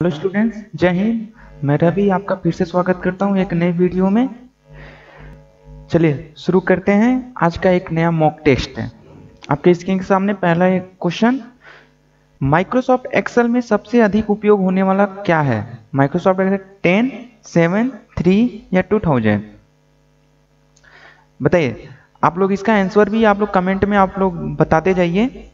Hello students, जय हिंद। मैं रवि आपका फिर से स्वागत करता हूं एक नई वीडियो में। चलिए शुरू करते हैं। आज का एक नया मॉक टेस्ट है। आपके स्क्रीन के सामने पहला एक क्वेश्चन, माइक्रोसॉफ्ट एक्सेल में सबसे अधिक उपयोग होने वाला क्या है? माइक्रोसॉफ्ट एक्सेल 10, 7, 3 या 2000? बताइए। आप लोग इसका आंसर भी आप लोग कमेंट में आप लोग बताते जाइए।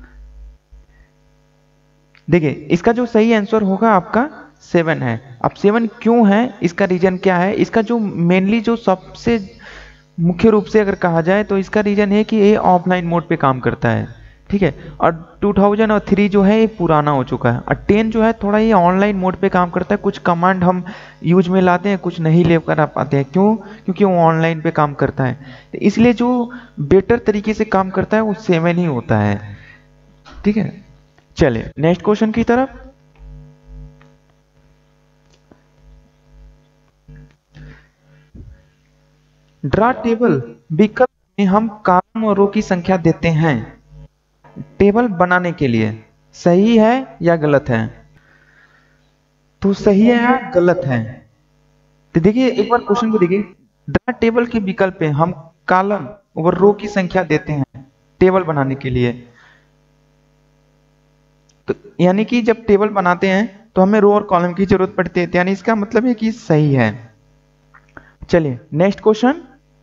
देखिए, इसका जो सही आंसर होगा आपका 7 है। अब 7 क्यों है, इसका रीजन क्या है? इसका जो मेनली जो सबसे मुख्य रूप से अगर कहा जाए तो इसका रीजन है कि ये ऑफलाइन मोड पे काम करता है, ठीक है। और 2003 जो है ये पुराना हो चुका है, और 10 जो है थोड़ा ये ऑनलाइन मोड पे काम करता है। कुछ कमांड हम यूज में लाते हैं, कुछ नहीं लेकर आ पाते हैं। क्यों? क्योंकि वो ऑनलाइन पे काम करता है, तो इसलिए जो बेटर तरीके से काम करता है वो 7 ही होता है, ठीक है। चलिए नेक्स्ट क्वेश्चन की तरफ। ड्रा टेबल विकल्प में हम कॉलम और रो की संख्या देते हैं टेबल बनाने के लिए। सही है या गलत है? तो सही है या गलत है? तो देखिए, एक बार क्वेश्चन को देखिए। ड्रा टेबल के विकल्प में हम कॉलम और रो की संख्या देते हैं टेबल बनाने के लिए। तो यानी कि जब टेबल बनाते हैं तो हमें रो और कॉलम की जरूरत पड़ती है, यानी इसका मतलब है कि सही है। चलिए नेक्स्ट क्वेश्चन।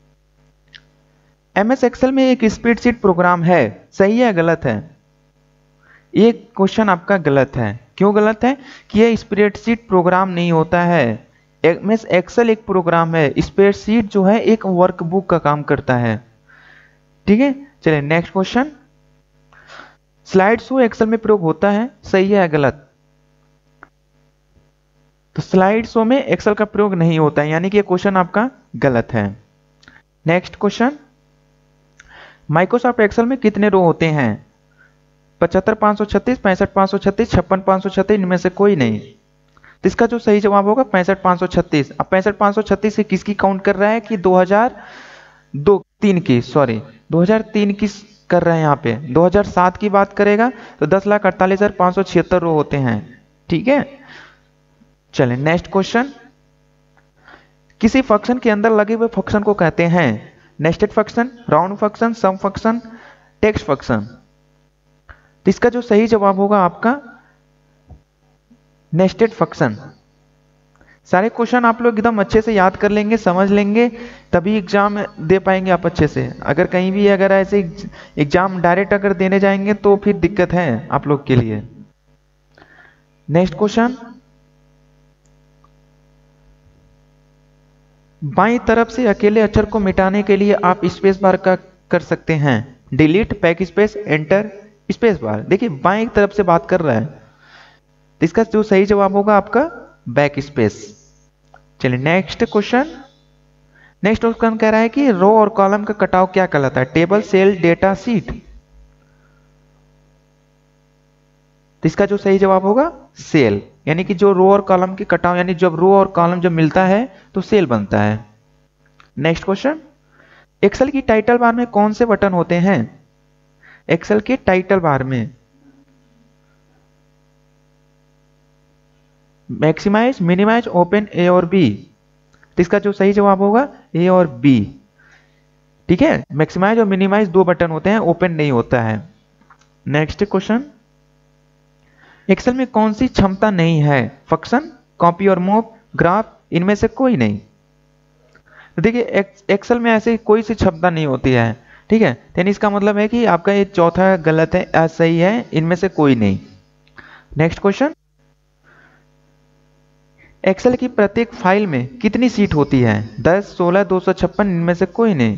एमएस एक्सेल में एक स्प्रेडशीट प्रोग्राम है, सही है गलत है? ये क्वेश्चन आपका गलत है। क्यों गलत है? कि यह स्प्रेडशीट प्रोग्राम नहीं होता है। एमएस एक्सेल एक प्रोग्राम है, स्प्रेडशीट जो है एक वर्कबुक का काम करता है, ठीक है। चलिए next question. Slide show Excel में प्रयोग होता है, सही है या गलत? तो स्लाइड शो में एक्सेल का प्रयोग नहीं होता है, यानी कि ये क्वेश्चन आपका गलत है। Next question. माइक्रोसॉफ्ट एक्सेल में कितने रो होते हैं? 75, 536, 65, 536, 56, 536, इनमें से कोई नहीं। तो इसका जो सही जवाब होगा 65, 536। अब 65, 536 से किसकी काउंट कर रहा है कि 2003 की, सॉरी 2003 की कर रहे हैं यहाँ पे। 2007 की बात करेगा तो 10,48,576 रो होते हैं, ठीक है। चलें नेक्स्ट क्वेश्चन। किसी फंक्शन के अंदर लगे हुए फंक्शन को कहते हैं nested function, round function, sum function, text function. तो इसका जो सही जवाब होगा आपका नेस्टेड फंक्शन। सारे क्वेश्चन आप लोग एकदम अच्छे से याद कर लेंगे, समझ लेंगे, तभी एग्जाम दे पाएंगे आप अच्छे से। अगर कहीं भी अगर ऐसे एग्जाम डायरेक्ट अगर देने जाएंगे तो फिर दिक्कत है आप लोग के लिए। Next question. बाईं तरफ से अकेले अक्षर को मिटाने के लिए आप स्पेस बार का कर सकते हैं, delete, back space, enter, space bar. देखिए बाईं तरफ से बात कर रहा है, तो इसका जो सही जवाब होगा आपका बैक स्पेस। चलिए नेक्स्ट क्वेश्चन। नेक्स्ट क्वेश्चन कह रहा है कि रो और कॉलम का कटाव क्या कहलाता है? Table, cell, data sheet. तो इसका जो सही जवाब होगा सेल, यानी कि जो रो और कॉलम के कटाव, यानी जब रो और कॉलम जब मिलता है तो सेल बनता है। Next question. एक्सेल की टाइटल बार में कौन से बटन होते हैं? एक्सेल के टाइटल बार में मैक्सिमाइज, मिनिमाइज, ओपन, ए और बी। तो इसका जो सही जवाब होगा ए और बी, ठीक है। मैक्सिमाइज और मिनिमाइज दो बटन होते हैं, ओपन नहीं होता है। Next question. एक्सेल में कौन सी क्षमता नहीं है? फंक्शन, कॉपी और मूव, ग्राफ, इनमें से कोई नहीं। तो देखिए एक्सेल में ऐसे कोई सी क्षमता नहीं होती है, ठीक है। यानी इसका मतलब है कि आपका ये चौथा गलत है, सही है, इनमें से कोई नहीं। Next question. एक्सेल की प्रत्येक फाइल में कितनी सीट होती है? 10, 16, 256, इनमें से कोई नहीं।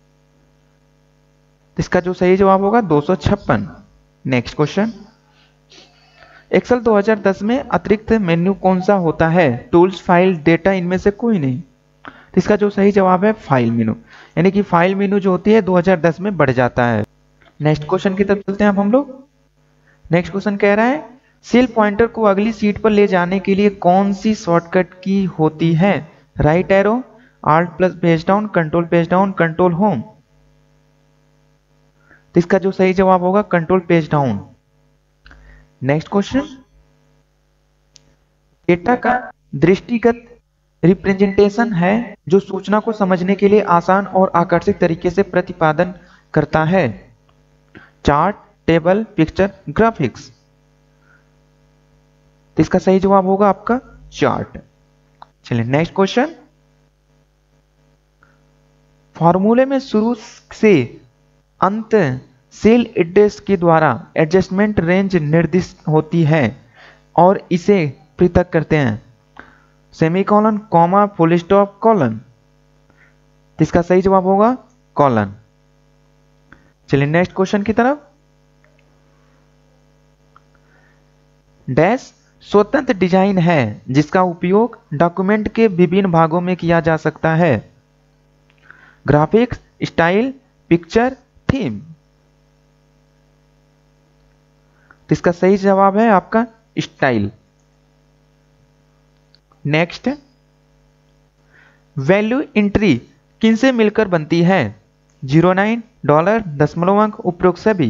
इसका जो सही जवाब होगा 256। Next question. एक्सेल 2010 में अतिरिक्त मेन्यू कौन सा होता है? टूल्स, फाइल, डेटा, इनमें से कोई नहीं। तो इसका जो सही जवाब है फाइल मेनू, यानी कि फाइल मेनू जो होती है 2010 में बढ़ जाता है। नेक्स्ट क्वेश्चन की तरफ चलते हैं अब हम लोग। नेक्स्ट क्वेश्चन कह रहा है सेल पॉइंटर को अगली सीट पर ले जाने के लिए कौन सी शॉर्टकट की होती है? Right arrow, alt plus page down, control page down, control home. तो इसका जो सही जवाब होगा control page down. Next question. Data का दृष्टिगत रिप्रेजेंटेशन है जो सूचना को समझने के लिए आसान और आकर्षक तरीके से प्रतिपादन करता है। Chart, table, picture, graphics. तो इसका सही जवाब होगा आपका चार्ट। चलिए नेक्स्ट क्वेश्चन। फॉर्मूले में शुरू से अंत सेल एड्रेस के द्वारा एडजस्टमेंट रेंज निर्दिष्ट होती है और इसे पृथक करते हैं। Semicolon, comma, full stop, colon. इसका सही जवाब होगा कॉलन। चलिए नेक्स्ट क्वेश्चन की तरफ। डैश स्वतंत्र डिजाइन है जिसका उपयोग डॉक्यूमेंट के विभिन्न भागों में किया जा सकता है। Graphics, style, picture, theme. तो इसका सही जवाब है आपका स्टाइल। नेक्स्ट, वैल्यू एंट्री किन से मिलकर बनती है। 09, डॉलर, दशमलव अंक, उपरोक्त सभी।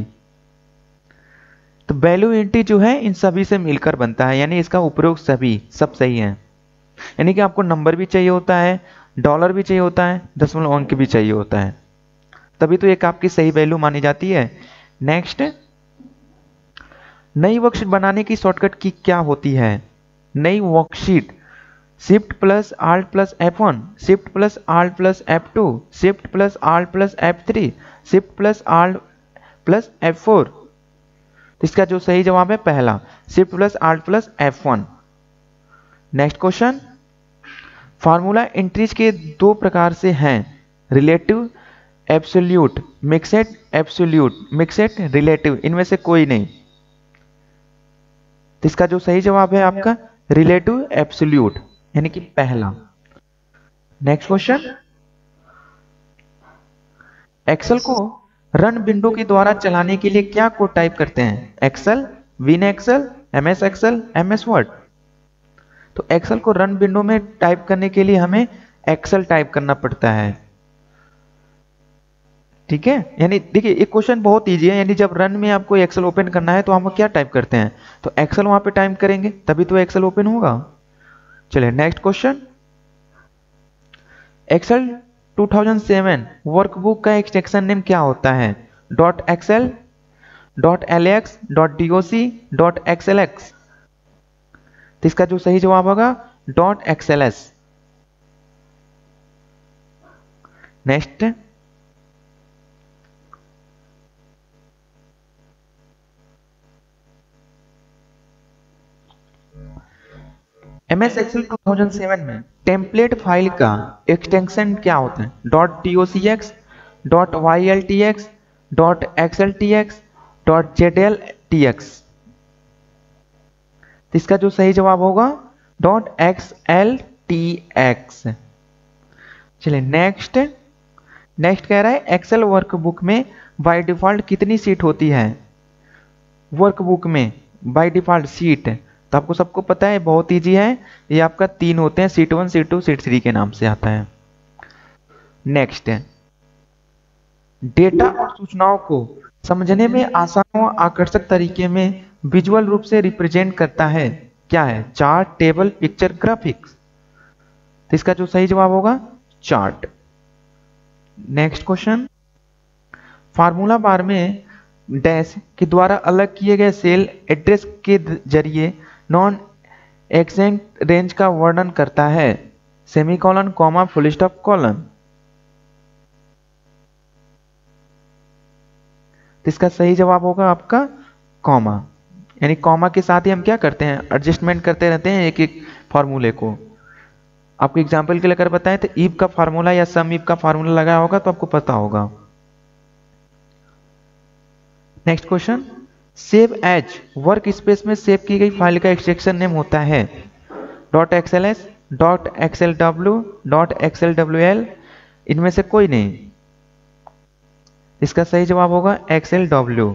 तो वैल्यू एंट्री जो है इन सभी से मिलकर बनता है, यानी इसका उपरोक्त सभी सब सही है। यानी कि आपको नंबर भी चाहिए होता है, डॉलर भी चाहिए होता है, दशमलव अंक भी चाहिए होता है, तभी तो एक आपकी सही वैल्यू मानी जाती है। नेक्स्ट, नई वर्कशीट बनाने की शॉर्टकट की क्या होती है। नई worksheet shift plus alt plus F1, shift plus alt plus F2, shift plus alt plus F3, shift plus alt plus F4। इसका जो सही जवाब है पहला, shift plus alt plus F1। Next question. Formula entries के दो प्रकार से हैं, relative absolute, mixed absolute, mixed relative. इनमें से कोई नहीं। तो इसका जो सही जवाब है आपका रिलेटिव एब्सोल्यूट, यानी कि पहला। Next question. एक्सेल को रन विंडो के द्वारा चलाने के लिए क्या कोड टाइप करते हैं। Excel, win Excel, MS Excel, MS Word. तो एक्सेल को रन विंडो में टाइप करने के लिए हमें एक्सेल टाइप करना पड़ता है। ठीक है, यानी देखिए एक क्वेश्चन बहुत इजी है, यानी जब रन में आपको एक्सेल ओपन करना है तो हम क्या टाइप करते हैं, तो एक्सेल वहां पे टाइप करेंगे तभी तो एक्सेल ओपन होगा। चलिए नेक्स्ट क्वेश्चन। एक्सेल 2007 वर्कबुक का एक्सटेंशन नेम क्या होता है। .xl, .lx, .doc, .xlx। तो इसका जो सही जवाब होगा .xls। नेक्स्ट, MS एक्सेल 2007 में टेम्पलेट फाइल का एक्सटेंशन क्या होता है। .docx, .yltx, .xltx, .zltx। इसका जो सही जवाब होगा .xltx। चलिए नेक्स्ट। नेक्स्ट कह रहा है एक्सेल वर्कबुक में बाय डिफॉल्ट कितनी सीट होती है। वर्कबुक में बाय डिफॉल्ट सीट तो आपको सबको पता है, बहुत इजी है, ये आपका 3 होते हैं, सीट 1, सीट 2, सीट 3 के नाम से आता है। नेक्स्ट, डेटा और सूचनाओं को समझने में आसान और आकर्षक तरीके में विजुअल रूप से रिप्रेजेंट करता है, क्या है। Chart, table, picture, graphics. तो इसका जो सही जवाब होगा chart. Next question. Formula bar में डैश के द्वारा अलग किए गए सेल एड्रेस के जरिए नॉन एक्सेंट रेंज का वर्णन करता है। Semicolon, comma, full stop, colon. इसका सही जवाब होगा आपका कॉमा, यानी कॉमा के साथ ही हम क्या करते हैं, एडजस्टमेंट करते रहते हैं एक एक फॉर्मूले को। आपको एग्जांपल के लिए अगर बताएं तो इफ का फार्मूला या सम इफ का फार्मूला लगाया होगा तो आपको पता होगा। Next question. Save as work space में सेव की गई फाइल का एक्सटेंशन नेम होता है। .xls, .xlw, .xlwl। इनमें से कोई नहीं। इसका सही जवाब होगा XLW।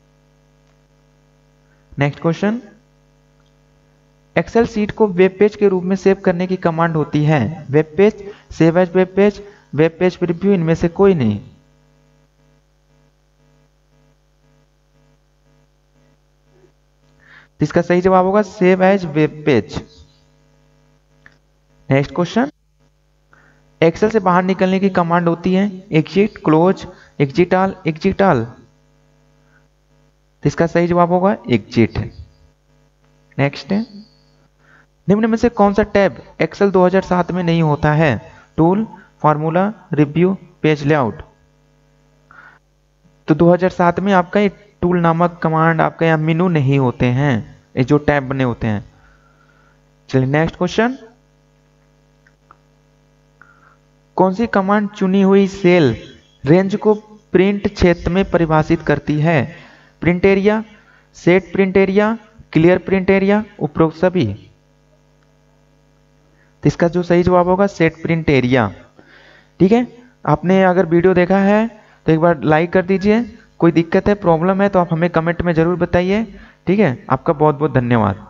Next question. Excel sheet को वेब पेज के रूप में सेव करने की कमांड होती है। Web page, save as web page, web page preview. इनमें से कोई नहीं। इसका सही जवाब होगा save as web page. Next question, Excel से बाहर निकलने की कमांड होती है exit, close, exit all, exit all. तो इसका सही जवाब होगा एग्जिट। नेक्स्ट है, निम्न में से कौन सा टैब एक्सेल 2007 में नहीं होता है? Tool, formula, review, page layout. तो 2007 में आपका ये टूल नामक कमांड, आपका यहाँ मेनू नहीं होते हैं, ये जो टैब बने होते हैं। चलिए नेक्स्ट क्वेश्चन, कौन सी कमांड चुनी हुई सेल रेंज को प्रिंट क्षेत्र में परिभाषित करती है? Print area, set print area, clear print area, उपरोक्त सभी। तो इसका जो सही जवाब होगा सेट प्रिंट एरिया। ठीक है, आपने अगर वीडियो देखा है तो एक बार लाइक कर दीजिए। कोई दिक्कत है, प्रॉब्लम है तो आप हमें कमेंट में जरूर बताइए। ठीक है, आपका बहुत बहुत धन्यवाद।